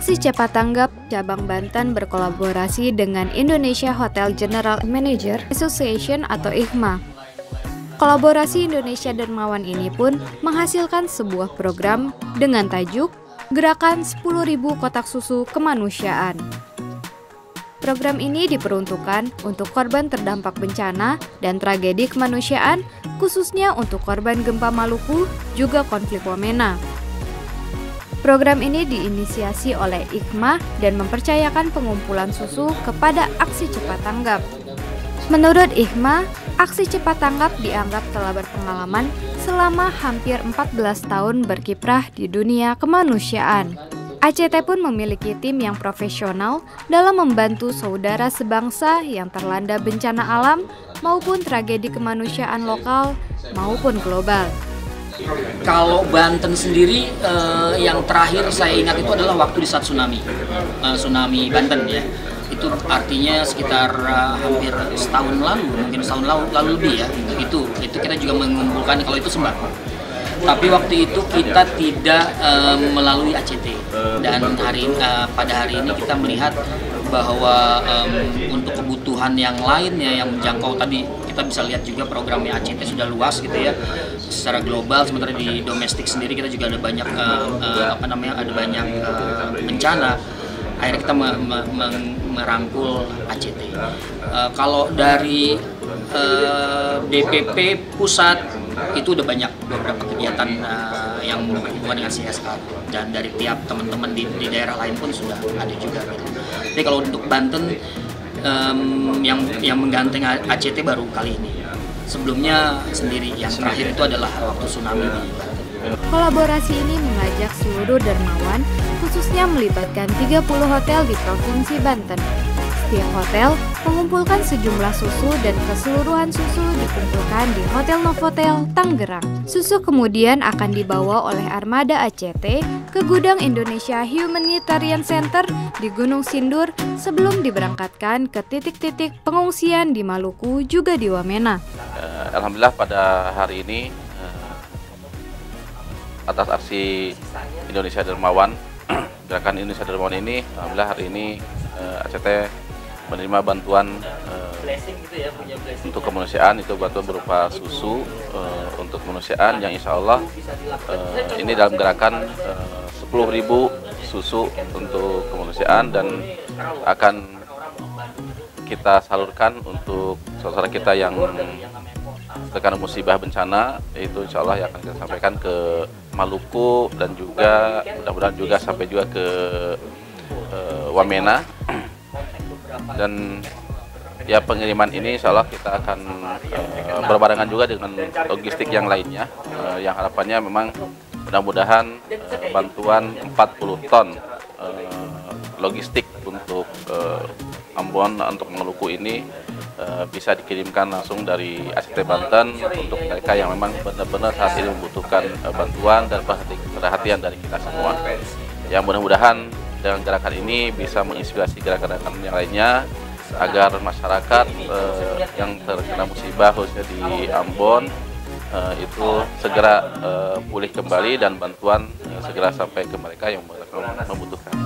Aksi Cepat Tanggap Cabang Banten berkolaborasi dengan Indonesia Hotel General Manager Association atau IHMA. Kolaborasi Indonesia Dermawan ini pun menghasilkan sebuah program dengan tajuk Gerakan 10.000 Kotak Susu Kemanusiaan. Program ini diperuntukkan untuk korban terdampak bencana dan tragedi kemanusiaan, khususnya untuk korban gempa Maluku, juga konflik Wamena. Program ini diinisiasi oleh IHMA dan mempercayakan pengumpulan susu kepada Aksi Cepat Tanggap. Menurut IHMA, Aksi Cepat Tanggap dianggap telah berpengalaman selama hampir 14 tahun berkiprah di dunia kemanusiaan. ACT pun memiliki tim yang profesional dalam membantu saudara sebangsa yang terlanda bencana alam maupun tragedi kemanusiaan lokal maupun global. Kalau Banten sendiri, yang terakhir saya ingat itu adalah waktu di saat tsunami Banten ya. Itu artinya sekitar hampir setahun lalu, mungkin setahun lalu lebih ya. Itu kita juga mengumpulkan kalau itu sembako. Tapi waktu itu kita tidak melalui ACT dan pada hari ini kita melihat bahwa untuk kebutuhan yang lainnya yang menjangkau tadi kita bisa lihat juga programnya ACT sudah luas gitu ya secara global, sementara di domestik sendiri kita juga ada banyak bencana. Akhirnya kita merangkul ACT. Kalau dari DPP pusat itu udah banyak beberapa kegiatan yang berhubungan dengan CSR dan dari tiap teman-teman di daerah lain pun sudah ada juga gitu. Jadi kalau untuk Banten yang menggandeng ACT baru kali ini. Sebelumnya sendiri yang terakhir itu adalah waktu tsunami di Banten. Kolaborasi ini mengajak seluruh dermawan, khususnya melibatkan 30 hotel di Provinsi Banten. Setiap hotel mengumpulkan sejumlah susu dan keseluruhan susu dikumpulkan di Hotel Novotel, Tangerang. Susu kemudian akan dibawa oleh armada ACT ke gudang Indonesia Humanitarian Center di Gunung Sindur sebelum diberangkatkan ke titik-titik pengungsian di Maluku juga di Wamena. Alhamdulillah pada hari ini atas aksi Indonesia Dermawan, gerakan Indonesia Dermawan ini, alhamdulillah hari ini ACT menerima bantuan untuk kemanusiaan, itu bantuan berupa susu untuk kemanusiaan yang insya Allah ini dalam gerakan 10.000 susu untuk kemanusiaan dan akan kita salurkan untuk saudara kita yang terkena musibah bencana, itu insya Allah yang akan kita sampaikan ke Maluku dan juga mudah-mudahan juga sampai juga ke Wamena. Dan ya pengiriman ini insya Allah kita akan berbarengan juga dengan logistik yang lainnya, yang harapannya memang mudah-mudahan bantuan 40 ton logistik untuk Ambon untuk Maluku ini bisa dikirimkan langsung dari ACT Banten untuk mereka yang memang benar-benar saat ini membutuhkan bantuan dan perhatian dari kita semua. Yang mudah-mudahan dengan gerakan ini bisa menginspirasi gerakan-gerakan yang lainnya agar masyarakat yang terkena musibah khususnya di Ambon itu segera pulih kembali dan bantuan segera sampai ke mereka yang membutuhkan.